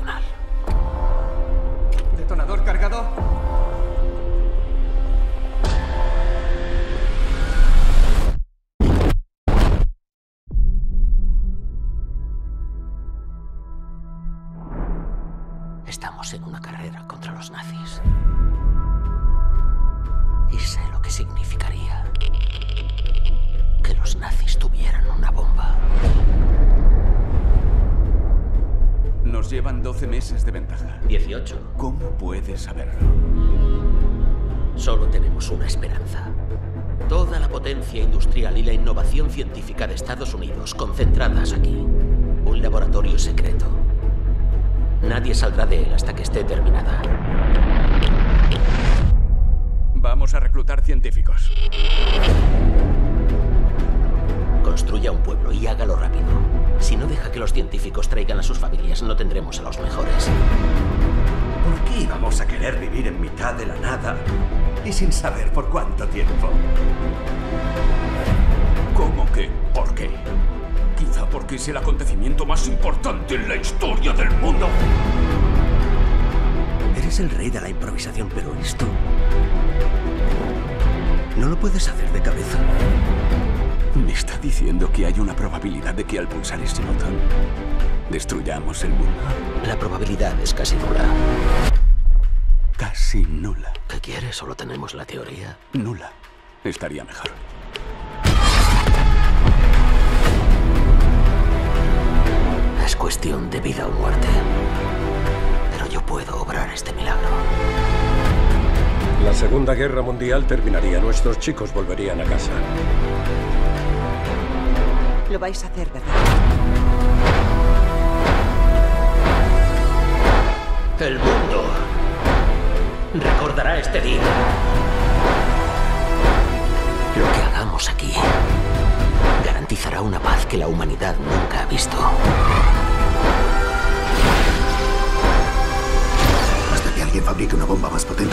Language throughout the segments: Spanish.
personal. ¿Detonador cargado? Estamos en una carrera contra los nazis. Y sé lo que significaría que los nazis tuvieran una bomba. Nos llevan 12 meses de ventaja. 18. ¿Cómo puedes saberlo? Solo tenemos una esperanza. Toda la potencia industrial y la innovación científica de Estados Unidos concentradas aquí. Un laboratorio secreto. Nadie saldrá de él hasta que esté terminada. Vamos a reclutar científicos. Construya un pueblo y hágalo rápido. Si no deja que los científicos traigan a sus familias, no tendremos a los mejores. ¿Por qué íbamos a querer vivir en mitad de la nada y sin saber por cuánto tiempo? ¿Cómo que? ¿Por qué? Quizá porque es el acontecimiento más importante en la historia del mundo. Eres el rey de la improvisación, pero esto no lo puedes hacer de cabeza. ¿Me está diciendo que hay una probabilidad de que al pulsar ese botón destruyamos el mundo? La probabilidad es casi nula. Casi nula. ¿Qué quieres? Solo tenemos la teoría. Nula. Estaría mejor. Es cuestión de vida o muerte. Pero yo puedo obrar este milagro. La Segunda Guerra Mundial terminaría. Nuestros chicos volverían a casa. Lo vais a hacer, ¿verdad? El mundo recordará este día. Lo que hagamos aquí garantizará una paz que la humanidad nunca ha visto. Hasta que alguien fabrique una bomba más potente.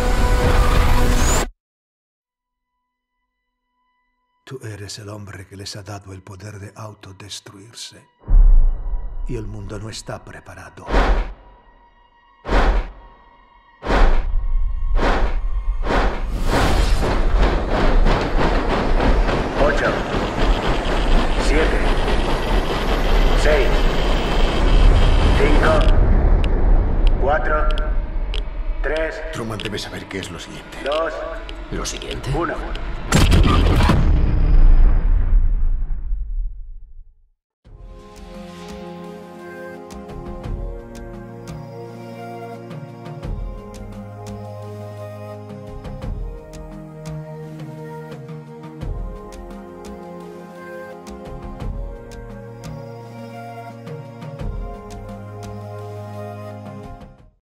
Tú eres el hombre que les ha dado el poder de autodestruirse. Y el mundo no está preparado. 8, 7, 6, 5, 4, 3, Truman debe saber qué es lo siguiente. 2, ¿Lo siguiente? 1.